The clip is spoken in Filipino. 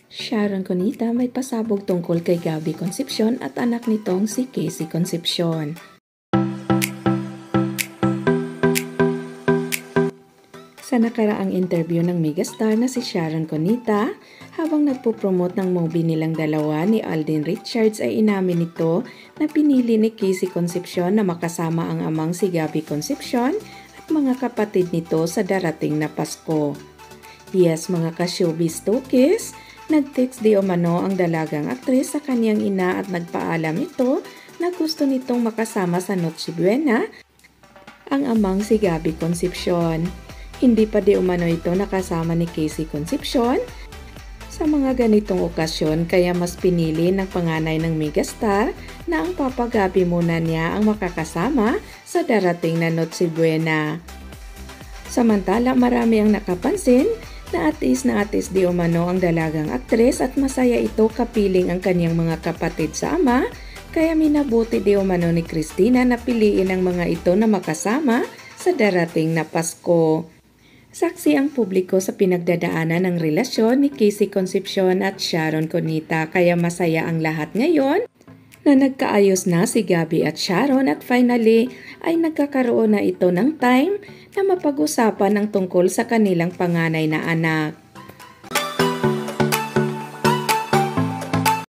Sharon Cunita may pasabog tungkol kay Gabby Concepcion at anak nitong si Casey Concepcion. Sa nakaraang interview ng megastar na si Sharon Cunita, habang nagpo-promote ng movie nilang dalawa ni Alden Richards ay inamin nito na pinili ni Casey Concepcion na makasama ang amang si Gabby Concepcion at mga kapatid nito sa darating na Pasko. Yes, mga ka-showbiz tokis, nag-text di umano ang dalagang aktres sa kanyang ina at nagpaalam ito na gusto nitong makasama sa Noche Buena ang amang si Gabby Concepcion. Hindi pa di umano ito nakasama ni Casey Concepcion sa mga ganitong okasyon kaya mas pinili ng panganay ng megastar na ang Papa Gabby muna niya ang makakasama sa darating na Noche Buena. Samantala marami ang nakapansin na atis di umano ang dalagang aktres at masaya ito kapiling ang kanyang mga kapatid sa ama kaya minabuti di umano ni Christina na piliin ang mga ito na makasama sa darating na Pasko. Saksi ang publiko sa pinagdadaanan ng relasyon ni Casey Concepcion at Sharon Cunita kaya masaya ang lahat ngayon na nagkaayos na si Gabby at Sharon at finally ay nagkakaroon na ito ng time na mapag-usapan ang tungkol sa kanilang panganay na anak.